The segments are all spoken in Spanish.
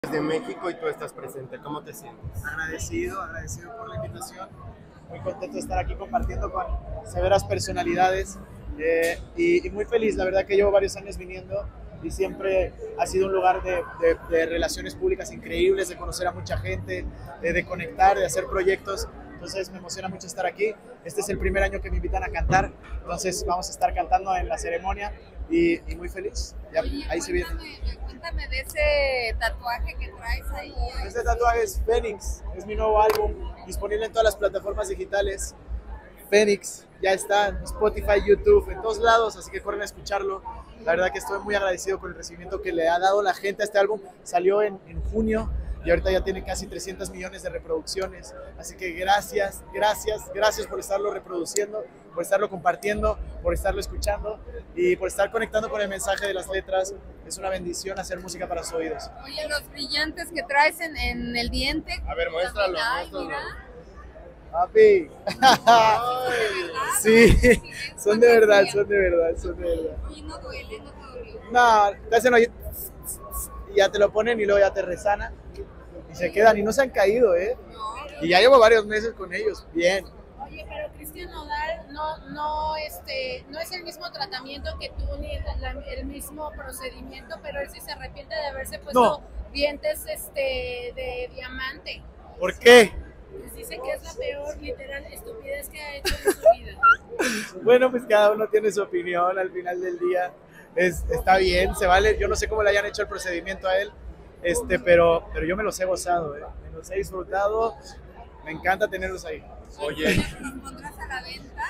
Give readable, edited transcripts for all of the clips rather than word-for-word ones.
De México y tú estás presente, ¿cómo te sientes? Agradecido por la invitación, muy contento de estar aquí compartiendo con severas personalidades y muy feliz, la verdad que llevo varios años viniendo y siempre ha sido un lugar de relaciones públicas increíbles, de conocer a mucha gente, de conectar, de hacer proyectos, entonces me emociona mucho estar aquí. Este es el primer año que me invitan a cantar, entonces vamos a estar cantando en la ceremonia y muy feliz, ya, Oye, ahí se viene. Cuéntame de ese tatuaje que traes ahí. Este tatuaje es Fénix, es mi nuevo álbum, disponible en todas las plataformas digitales. Fénix, ya está en Spotify, YouTube, en todos lados, así que corren a escucharlo. La verdad que estoy muy agradecido con el recibimiento que le ha dado la gente a este álbum. Salió en junio y ahorita ya tiene casi 300 millones de reproducciones. Así que gracias por estarlo reproduciendo, por estarlo compartiendo, por estarlo escuchando y por estar conectando con el mensaje de las letras. Es una bendición hacer música para sus oídos. Oye, los brillantes que traes en el diente. A ver, muéstralo, Ay, muéstralo. mira. Papi. Sí, Sí, son de verdad, son de verdad. Oye, no duele, no te dolió. No, te hacen oír y ya te lo ponen y luego ya te resana y se quedan y no se han caído, ¿eh? No, Y ya llevo varios meses con ellos, bien. Oye, pero Cristian Nodal no es el mismo tratamiento que tú ni el mismo procedimiento, pero él sí se arrepiente de haberse puesto No. dientes de diamante. ¿Por qué? Pues dice que es la peor literal estupidez que ha hecho en su vida. Bueno, pues cada uno tiene su opinión al final del día. Está bien, se vale. Yo no sé cómo le hayan hecho el procedimiento a él, pero yo me los he gozado, ¿eh? Me los he disfrutado. Me encanta tenerlos ahí. Oye, ¿los pondrás a la venta?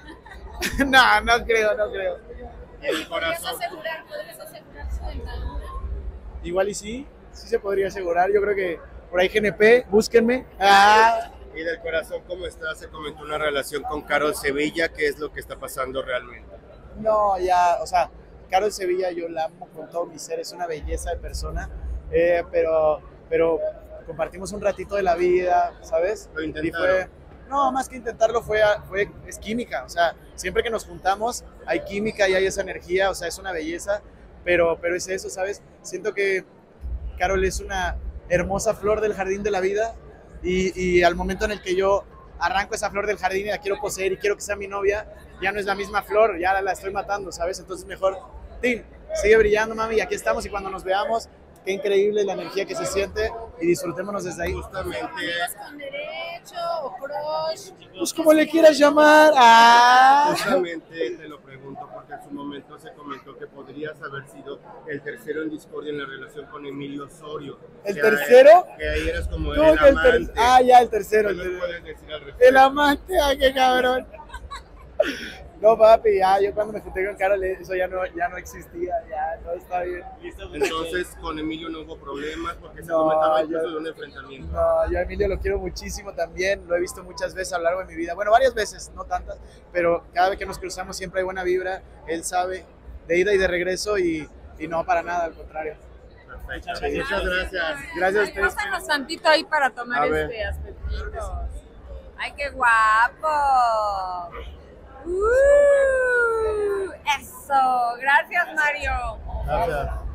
No creo. ¿y el ¿Podrías corazón? asegurar su dentadura? Igual y sí se podría asegurar. Yo creo que por ahí GNP, búsquenme. Ah. ¿Y del corazón cómo está? Se comentó una relación con Carol Sevilla, ¿qué es lo que está pasando realmente? No, ya, o sea, Carol Sevilla yo la amo con todo mi ser, es una belleza de persona, pero compartimos un ratito de la vida, ¿sabes? Lo Y intentaron. no, más que intentarlo es química, o sea, siempre que nos juntamos hay química y hay esa energía, o sea, es una belleza, pero es eso, ¿sabes? Siento que Carol es una hermosa flor del jardín de la vida y al momento en el que yo arranco esa flor del jardín y la quiero poseer y quiero que sea mi novia, ya no es la misma flor, ya la estoy matando, ¿sabes? Entonces mejor, Tim, sigue brillando, mami, y aquí estamos y cuando nos veamos, qué increíble la energía que se siente y disfrutémonos desde ahí. Justamente, ¿Amigos con derecho o crush? Pues como le quieras llamar. Ah. justamente te lo pregunto porque en su momento se comentó que podrías haber sido el tercero en discordia en la relación con Emilio Osorio. ¿El Que tercero? Que ahí eras como No, el que amante. ya, el tercero. ¿Qué El nos tercero. puedes decir al respecto? El amante, qué cabrón. No, papi, ya, yo cuando me junté con Carol, eso ya no existía, ya, todo está bien. Entonces, con Emilio no hubo problemas porque se No, comentaba incluso yo- de un enfrentamiento. No, yo a Emilio lo quiero muchísimo también, lo he visto muchas veces a lo largo de mi vida, bueno, varias veces, no tantas, pero cada vez que nos cruzamos siempre hay buena vibra, él sabe, de ida y de regreso y no para nada, al contrario. Perfecto. Sí. Muchas gracias. Gracias a ustedes. Pásanos tantito ahí para tomar A ver. aspectitos. ¡Ay, qué guapo! Eso, gracias Mario. Gracias.